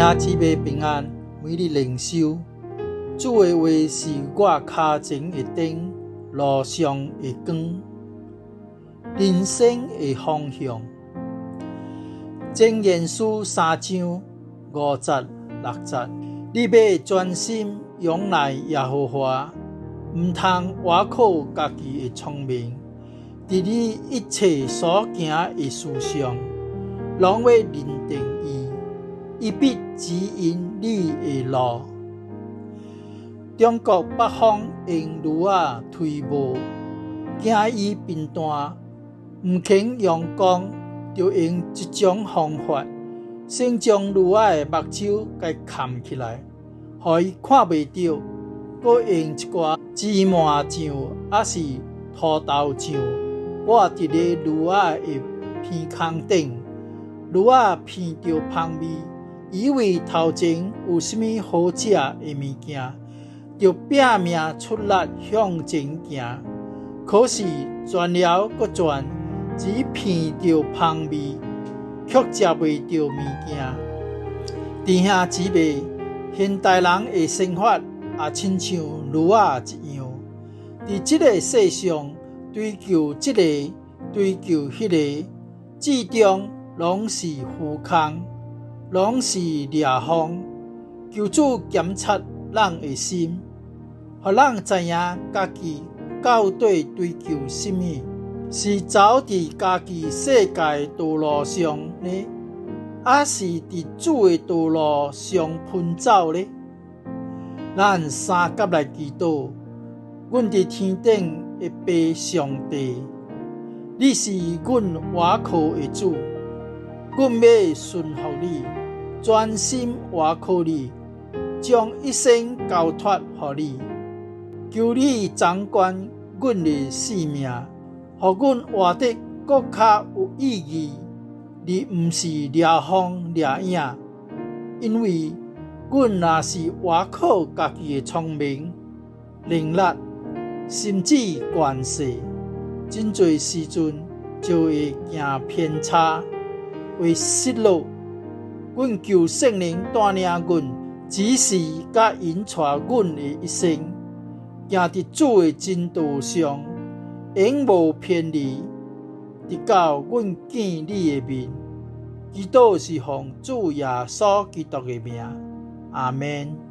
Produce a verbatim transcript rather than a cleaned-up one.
兄姊妹平安，每日灵修。主的话是我脚前的灯，路上的光，人生的方向。箴言书三章五节六节，你要专心仰赖耶和华，唔通倚靠家己的聪明，伫你一切所行的事上，拢要认定伊，伊必指引你的路。中国北方用驴仔推磨，惊伊贫惰，唔肯用弓，就用一种方法，先将驴仔的目睭给砍起来，互伊看袂到，搁用一寡芝麻酱还是土豆酱抹伫咧驴仔的鼻孔顶，驴仔闻到香味，以为头前有啥物好食的物件，就拼命出力向前行。可是转了搁转，只闻到香味，却食袂到物件。弟兄姊妹，现代人的生活也亲像驴仔一样，伫这个世上追求这个，追求迄个，至终拢是虚空，拢是掠风。求主检察咱的心，互咱知影家己到底追求什么，是走伫家己世界道路上呢，还是伫主的道路上奔走呢？咱三甲来祈祷，阮伫天顶的爸上帝，你是阮倚靠的主，阮要顺服你，专心倚靠你，将一生交托予你。求你掌管阮的性命，互阮活得更较有意义，而毋是掠风掠影。因为阮若是倚靠家己的聪明、能力，甚至权势，真侪时阵就会行偏差，会失落。阮求圣灵带领阮，指示甲引带阮的一生，行伫主的真道上，永无偏离，直到阮见你的面。祈祷是奉主耶稣基督的名，阿们。